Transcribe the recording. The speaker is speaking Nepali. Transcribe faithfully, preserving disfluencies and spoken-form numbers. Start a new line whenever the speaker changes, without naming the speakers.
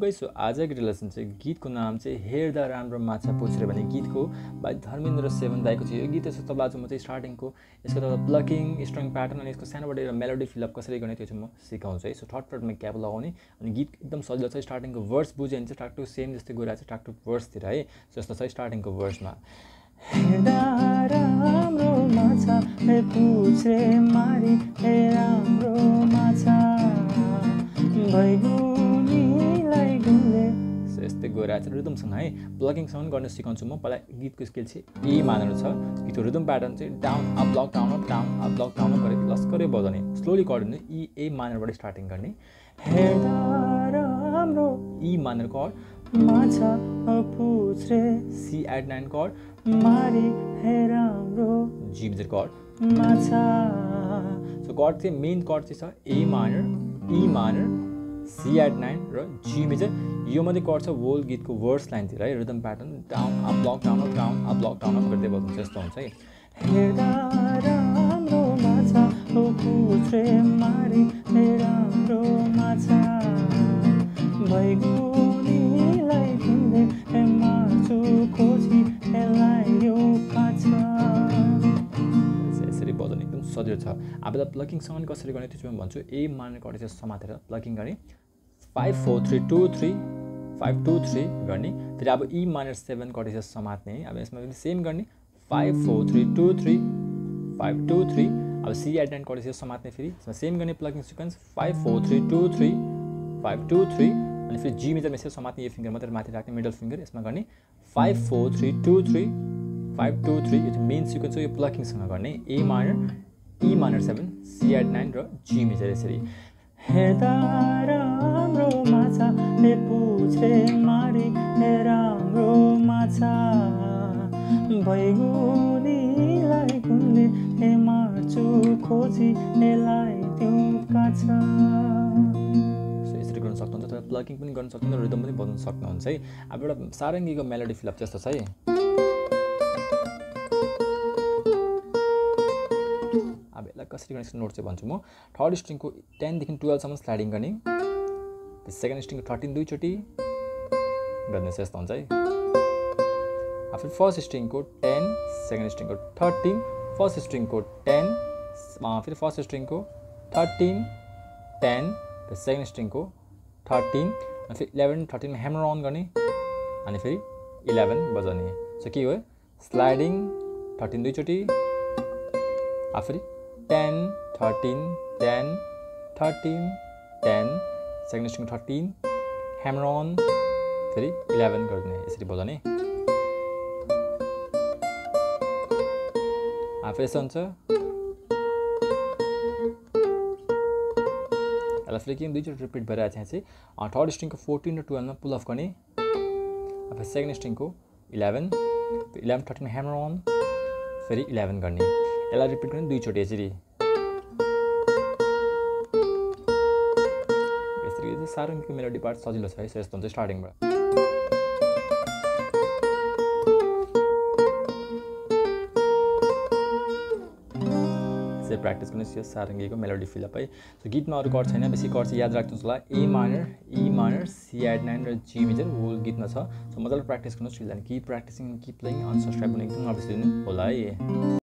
गाइस, सो आजको रिलेसन चाहिँ गीतको नाम चाहिँ हेर्दा राम्रो माछा पुछ्रे भन्ने गीतको बाई धर्मेन्द्र सेवन दाईको चाहिँ यो गीत। यसो तपाईँलाई चाहिँ म चाहिँ स्टार्टिङको यसको त प्लकिङ स्ट्रिङ प्याटर्न अनि यसको सानोबाट एउटा मेलोडी फिलअप कसरी गर्ने त्यो चाहिँ म सिकाउँछु है। सो थर्ड पार्टमा क्याप लगाउने अनि गीत एकदम सजिलो छ। स्टार्टिङको वर्स बुझ्यो भने चाहिँ टाक टु सेम जस्तै गइरहेको छ टाक टु वर्सतिर है। सो यस्तो छ स्टार्टिङको वर्समा, हेर्दा राम्रो माछा पुछ्रे मारी हे राम्रो माछा भैगुनीलाई गुले। सो यस्तै गइरहेको छ रिदमसँग है। प्लकिङसँग गर्न सिकाउँछु म। पहिला गीतको स्केल चाहिँ ए मानेर छ, गीतको रिदम प्याटर्न चाहिँ down up block down up down up block down up गरेर लस्करै बजाउने, स्लोली कर्ड हुने। ई ए मानेरबाट स्टार्टिङ गर्ने, हेर्दा राम्रो ई मानेर कर्ड माछा पुछ्रे सी एट नाइन कर्ड मारी हे राम्रो जी मेजर कर्ड माछा। सो कर्ड चाहिँ मेन कर्ड चाहिँ छ A minor E minor C eight nine र जी मेजर। यो मात्रै कर्ड छ होल गीतको वर्स लाइनतिर है। Rhythm pattern down up block down up down up block down up गर्दै बज्नु यस्तो हुन्छ है। हेर्दा राम्रो माछा पुछ्रे मारी हे राम्रो माछा भैगुनीलाई गुले हे मार्छु खोजी हेलाई यो पाछा। यसरी बजाउने एकदम सजिलो छ। अब त प्लकिङसँग कसरी गर्ने त्यो चाहिँ म भन्छु। ए मानेर कर्ड चाहिँ समातेर प्लकिङ गर्ने, five four three two three five two three गर्ने। फेरि अब ई माइनर सेभेन कर्ड चाहिँ समात्ने। अब यसमा पनि सेम गर्ने, five four three two three five two three. अब सी एट नाइन कर्ड चाहिँ समात्ने, फेरि यसमा सेम गर्ने plucking sequence five four three two three five two three. अनि फेरि जी मेजरमा यसरी समात्ने, यो फिङ्गर मात्रै माथि राख्ने मिडल फिङ्गर। यसमा गर्ने five four three two three five two three. यो चाहिँ मेन सिक्वेन्स हो, यो प्लकिङसँग गर्ने। A minor E minor seven C eight nine र जी मेजर यसरी। हेर्दा राम्रो माछा हे पुछ्रे मारी हे राम्रो माछा भैगुनीलाई गुले हे मार्छु खोजी हेलाई त्यो काछा। सो यसरी गर्न सक्नुहुन्छ। तपाईँ प्लकिङ पनि गर्न सक्नुहुन्छ, रिदम पनि बजाउन सक्नुहुन्छ है। अब एउटा सारङ्गीको मेलोडी फिलअप जस्तो छ है। अब यसलाई कसरी गर्ने नोट चाहिँ भन्छु म। थर्ड स्ट्रिङको टेनदेखि टुवेल्भसम्म स्लाइडिङ गर्ने, सेकेन्ड स्ट्रिङको थर्टिन दुईचोटि गर्ने चाहिँ यस्तो हुन्छ है। अब फेरि फर्स्ट स्ट्रिङको टेन, सेकेन्ड स्ट्रिङको थर्टिन, फर्स्ट स्ट्रिङको टेन, फेरि फर्स्ट स्ट्रिङको थर्टिन टेन, फेरि सेकेन्ड स्ट्रिङको थर्टिन, अनि फेरि इलेभेन थर्टिनमा ह्यामर अन गर्ने अनि फेरि इलेभेन बजाउने। सो के हो स्लाइडिङ थर्टिन दुईचोटि, अब फेरि ten thirteen ten thirteen ten, second string thirteen hammer on फेरि इलेभेन गरिदिने, यसरी बजाउने। अब यसो हुन्छ। यसलाई फेरि के दुईचोटि रिपिट भइरहेको छ चाहिँ। थर्ड स्ट्रिङको फोर्टिन र टुवेल्भमा पुल अफ गर्ने, अब सेकेन्ड स्ट्रिङको इलेभेन, इलेभेन थर्टिनमा ह्यामर अन फेरि इलेभेन गर्ने। यसलाई रिपिट गर्ने दुईचोटि यसरी। यसरी सारङ्गीको मेलोडी पार्ट सजिलो छ है। सो यस्तो हुन्छ स्टार्टिङबाट। यसरी प्र्याक्टिस गर्नुहोस् यो सारङ्गीको मेलोडी फिलअप है। सो गीतमा अरू कर्ड छैन, बेसी कर्ड चाहिँ याद राख्नुहोस् होला। A minor E minor C eight nine र जी मेजर होल गीतमा छ। सो मजाले प्र्याक्टिस गर्नुहोस्। Keep practising keep playing. Unsubscribe गर्नु एकदम नबिर्सिनु होला है।